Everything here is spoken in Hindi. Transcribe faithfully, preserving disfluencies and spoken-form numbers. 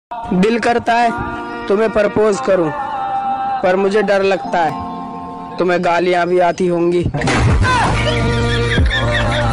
दिल करता है तुम्हें प्रपोज करूं, पर मुझे डर लगता है तुम्हें गालियां भी आती होंगी।